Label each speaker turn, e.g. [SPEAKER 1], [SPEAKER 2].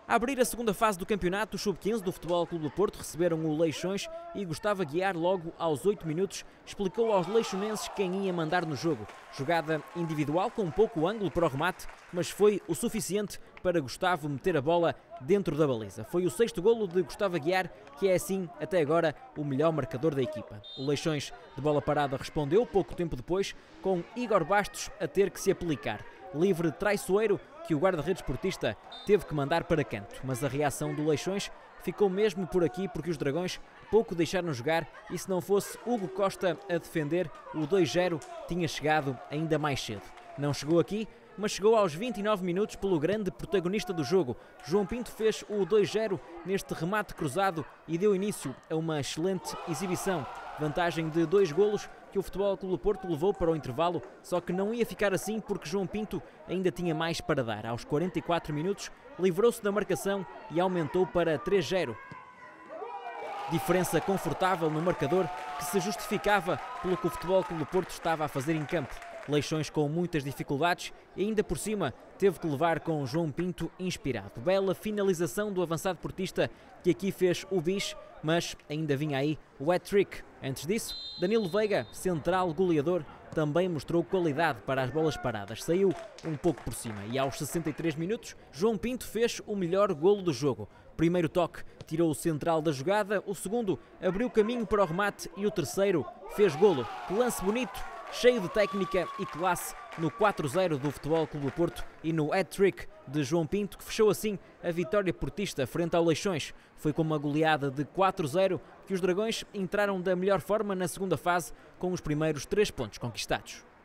[SPEAKER 1] A abrir a segunda fase do campeonato, o Sub-15 do Futebol Clube do Porto receberam o Leixões e Gustavo Aguiar, logo aos 8 minutos, explicou aos leixonenses quem ia mandar no jogo. Jogada individual com pouco ângulo para o remate, mas foi o suficiente para Gustavo meter a bola dentro da baliza. Foi o 6º golo de Gustavo Aguiar, que é assim, até agora, o melhor marcador da equipa. O Leixões de bola parada respondeu pouco tempo depois, com Igor Bastos a ter que se aplicar. Livre traiçoeiro que o guarda-redes portista teve que mandar para canto, mas a reação do Leixões ficou mesmo por aqui porque os Dragões pouco deixaram jogar e se não fosse Hugo Costa a defender, o 2-0 tinha chegado ainda mais cedo. Não chegou aqui, mas chegou aos 29 minutos pelo grande protagonista do jogo. João Pinto fez o 2-0 neste remate cruzado e deu início a uma excelente exibição. Vantagem de 2 golos que o Futebol Clube do Porto levou para o intervalo, só que não ia ficar assim porque João Pinto ainda tinha mais para dar. Aos 44 minutos, livrou-se da marcação e aumentou para 3-0. Diferença confortável no marcador que se justificava pelo que o Futebol Clube do Porto estava a fazer em campo. Leixões com muitas dificuldades e ainda por cima teve que levar com João Pinto inspirado. Bela finalização do avançado portista que aqui fez o bis, mas ainda vinha aí o hat-trick. Antes disso, Danilo Veiga, central goleador, também mostrou qualidade para as bolas paradas. Saiu um pouco por cima e aos 63 minutos, João Pinto fez o melhor golo do jogo. Primeiro toque tirou o central da jogada, o segundo abriu caminho para o remate e o terceiro fez golo. Que lance bonito, cheio de técnica e classe no 4-0 do Futebol Clube do Porto e no hat-trick de João Pinto, que fechou assim a vitória portista frente ao Leixões. Foi com uma goleada de 4-0 que os Dragões entraram da melhor forma na segunda fase, com os primeiros 3 pontos conquistados.